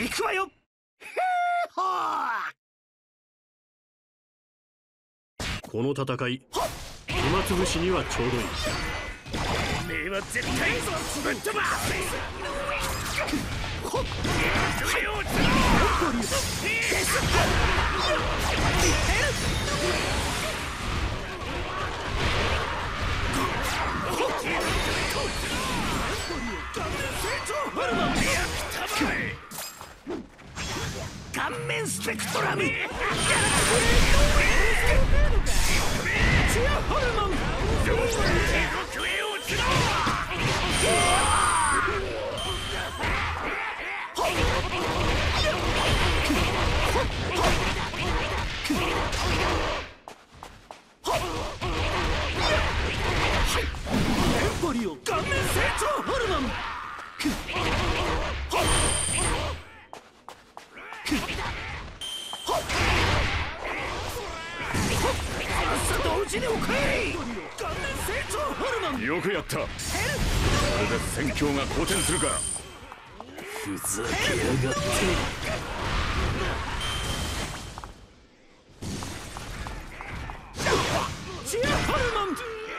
行くわよ。 この戦い暇つぶしにはちょうどいい。 おめえは絶対ぶっ飛ば顔面スペクトラムチアホルモンエンポリオ顔面成長ホルモン同時におかえり顔面成長ホルモン。 よくやった。これで戦況が好転するか。 ふざけやがってチアホルモン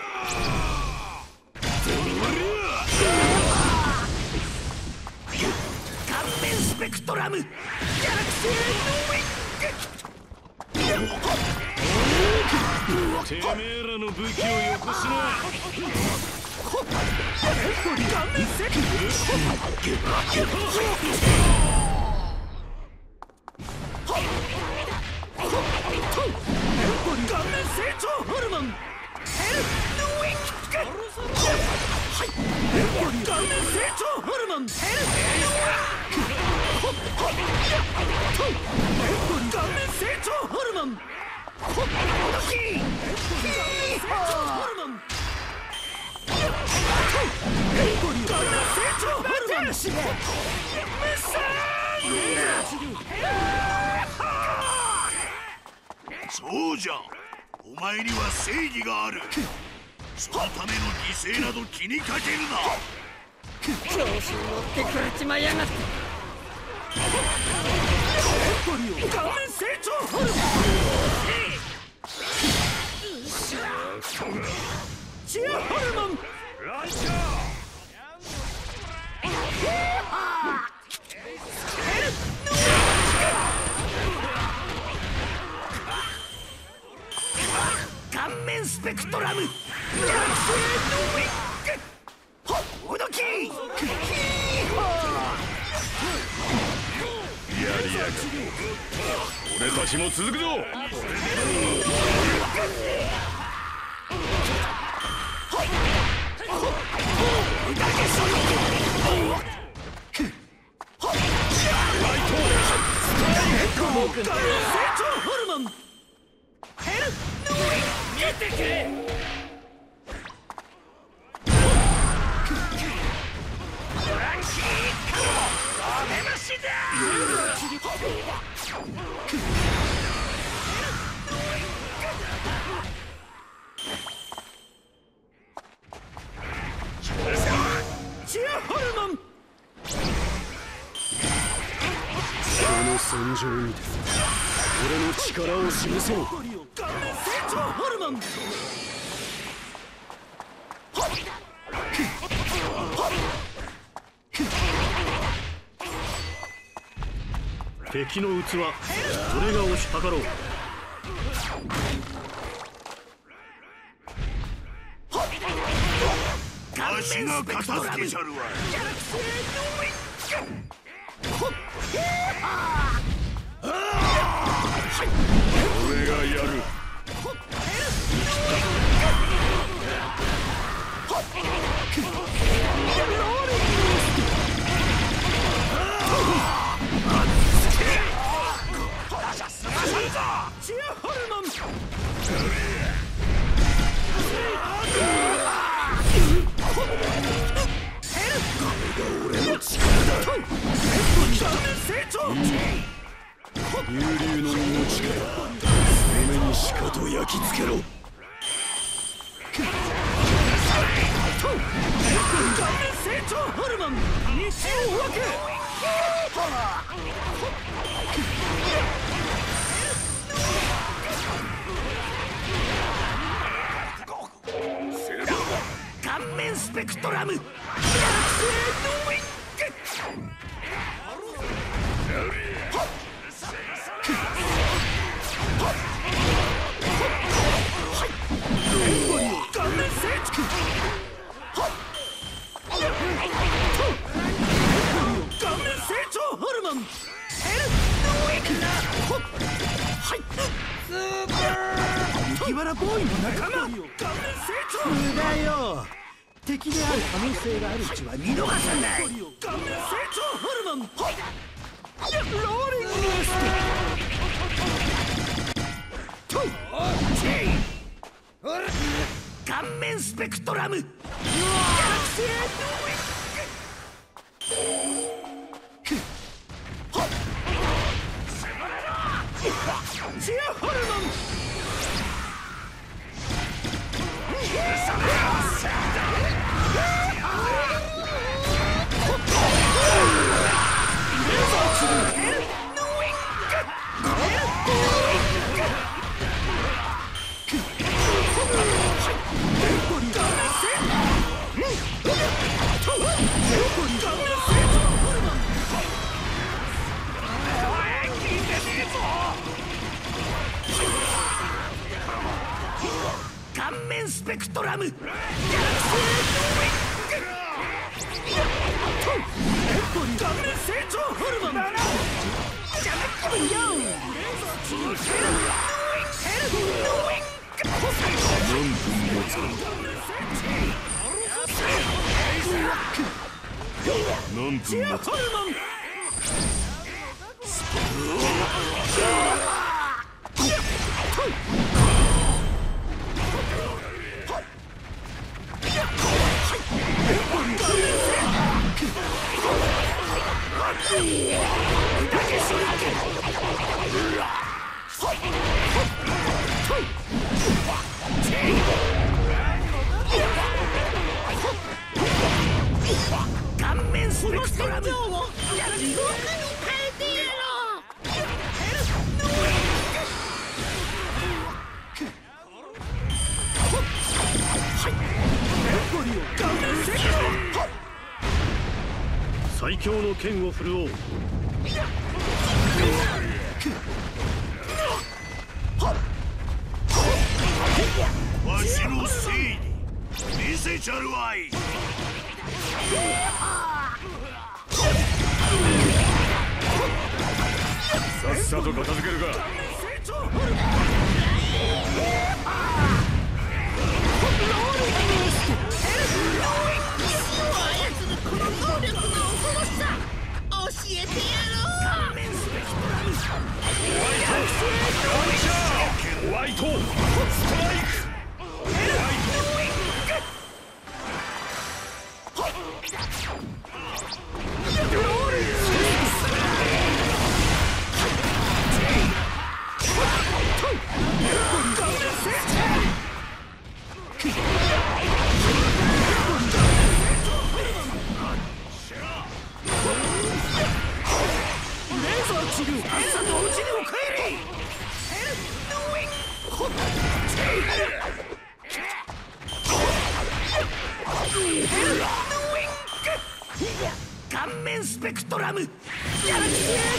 顔面スペクトラムギャラクシーノーウィンてめえらの武器をよこしな。 顔面セク顔面成長ホルモンヘルノーウィン顔面成長ホルモンヘル顔面成長ホルモンホルモンそうじゃ、お前には正義がある。そのための犠牲など気にかけるな。 調子に乗ってくれちまいやがって。 顔面成長ホルモンチアホルモンライチャー顔面スペクトラムギャラクシーノーウィングおどきやりやがる。俺たちも続くぞ。 成長ホルモンヘルノーウィン見てくれドランキーカモおめましだチアホルモンこの戦場にて俺の力を示そう。 顔面成長ホルモン敵の器俺が押し量ろう。 足が片付けちゃるわ。 ギャラクシーノーウィン俺がやる。 チアホルモン俺の力だ顔面成長幽竜の身の力目にしかと焼き付けろ。 顔面成長ホルモン西を分け顔面スペクトラムギャラクシーノウィン顔面成長顔面成長ホルモンヘルノウィンナはいスーパー麦わらボーイの仲間顔面成長無駄よ敵である可能性があるうちは見逃さない顔面成長ホルモンローリングスト顔面スペクトラムギャラクシーノウィンシアホルモン顔面スペクトラムギャラクシーノウィン顔面成長ホルモンジャメックブヨンヘルノウィン何分もつか何分もつかホルモン顔面スペクトラムを僕に変えてやろう最強の剣を振るおう。 わしの正義見せちゃるわい。 さっさと片付けるか。 この能力の恐ろしさ教えてやろう。 ホワイトストライク。 顔面スペクトラムギャラクシーノウィン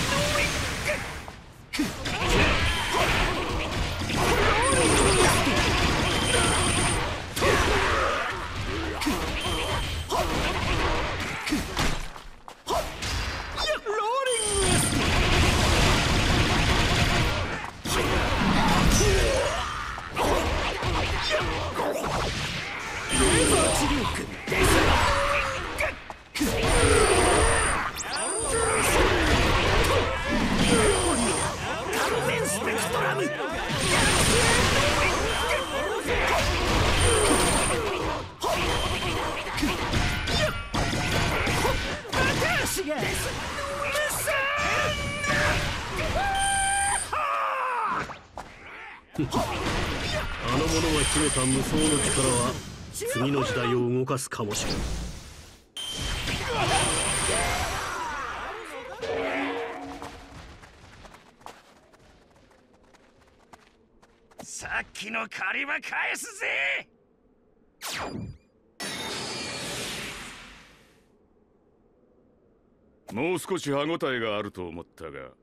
あの者が秘めた無双の力は次の時代を動かすかもしれん。 気の借りは返すぜ。 もう少し歯ごたえがあると思ったが、